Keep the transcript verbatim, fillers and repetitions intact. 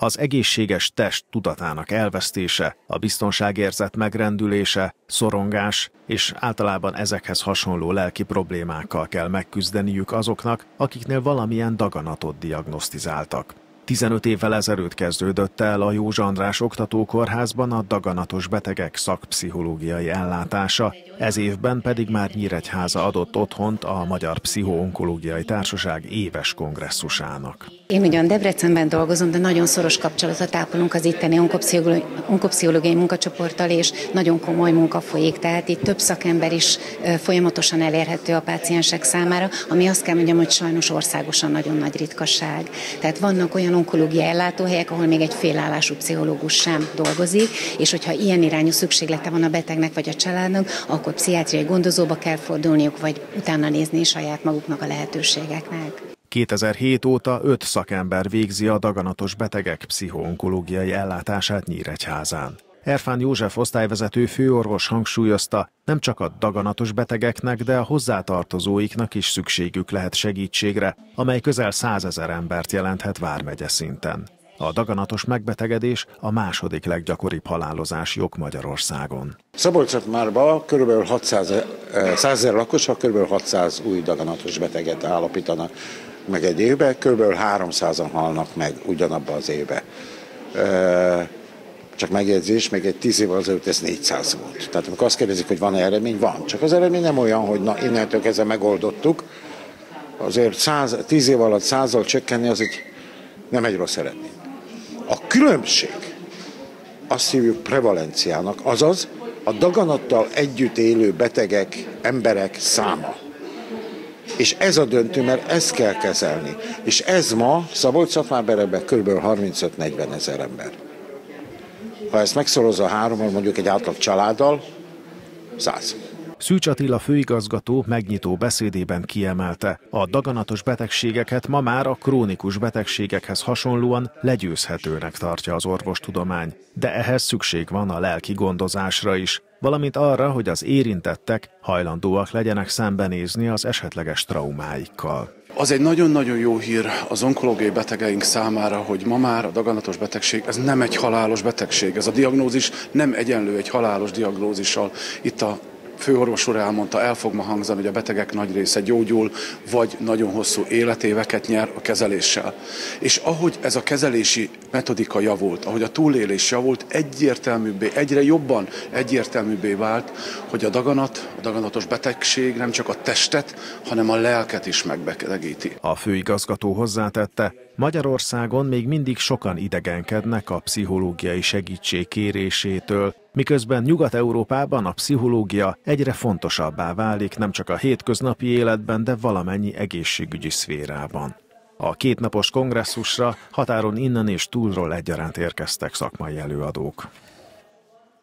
Az egészséges test tudatának elvesztése, a biztonságérzet megrendülése, szorongás és általában ezekhez hasonló lelki problémákkal kell megküzdeniük azoknak, akiknél valamilyen daganatot diagnosztizáltak. tizenöt évvel ezelőtt kezdődött el a József András Oktatókórházban a daganatos betegek szakpszichológiai ellátása, ez évben pedig már Nyíregyháza adott otthont a Magyar Pszicho-onkológiai Társaság éves kongresszusának. Én ugyan Debrecenben dolgozom, de nagyon szoros kapcsolatot ápolunk az itteni onkopszichológiai munkacsoporttal, és nagyon komoly munka folyik, tehát itt több szakember is folyamatosan elérhető a páciensek számára, ami azt kell mondjam, hogy sajnos országosan nagyon nagy ritkaság. Tehát vannak olyan onkológiai ellátóhelyek, ahol még egy félállású pszichológus sem dolgozik, és hogyha ilyen irányú szükséglete van a betegnek vagy a családnak, akkor pszichiátriai gondozóba kell fordulniuk, vagy utána nézni saját maguknak a lehetőségeknek. kétezer-hét óta öt szakember végzi a daganatos betegek pszicho-onkológiai ellátását Nyíregyházán. Erfán József osztályvezető főorvos hangsúlyozta, nem csak a daganatos betegeknek, de a hozzátartozóiknak is szükségük lehet segítségre, amely közel százezer embert jelenthet vármegye szinten. A daganatos megbetegedés a második leggyakoribb halálozás jog Magyarországon. Szabolcs-Szatmárban kb. százezer lakossal kb. hatszáz új daganatos beteget állapítanak meg egy évben, kb. háromszázan halnak meg ugyanabban az évben. Csak megjegyzés, még egy tíz évvel azelőtt ez négyszáz volt. Tehát amikor azt kérdezik, hogy van-e eredmény, van. Csak az eredmény nem olyan, hogy na, innentől kezdve megoldottuk. Azért száz, tíz év alatt százzal csökkenni, az egy, nem egy rossz eredmény. A különbség, azt hívjuk prevalenciának, azaz a daganattal együtt élő betegek, emberek száma. És ez a döntő, mert ezt kell kezelni. És ez ma Szabolcs-Szatmárberegben kb. harmincöt-negyven ezer ember. Ha ezt megszorozza hárommal, mondjuk egy átlag családdal, száz. Szűcs Attila főigazgató megnyitó beszédében kiemelte, a daganatos betegségeket ma már a krónikus betegségekhez hasonlóan legyőzhetőnek tartja az orvostudomány, de ehhez szükség van a lelki gondozásra is, valamint arra, hogy az érintettek hajlandóak legyenek szembenézni az esetleges traumáikkal. Az egy nagyon-nagyon jó hír az onkológiai betegeink számára, hogy ma már a daganatos betegség, ez nem egy halálos betegség, ez a diagnózis nem egyenlő egy halálos diagnózissal. Itt a főorvos úr elmondta, el fog ma hangzani, hogy a betegek nagy része gyógyul, vagy nagyon hosszú életéveket nyer a kezeléssel. És ahogy ez a kezelési metodika javult, ahogy a túlélés javult, egyértelműbbé, egyre jobban egyértelműbbé vált, hogy a daganat, a daganatos betegség nem csak a testet, hanem a lelket is megbetegíti. A főigazgató hozzátette, Magyarországon még mindig sokan idegenkednek a pszichológiai segítség kérésétől, miközben Nyugat-Európában a pszichológia egyre fontosabbá válik nem csak a hétköznapi életben, de valamennyi egészségügyi szférában. A kétnapos kongresszusra határon innen és túlról egyaránt érkeztek szakmai előadók.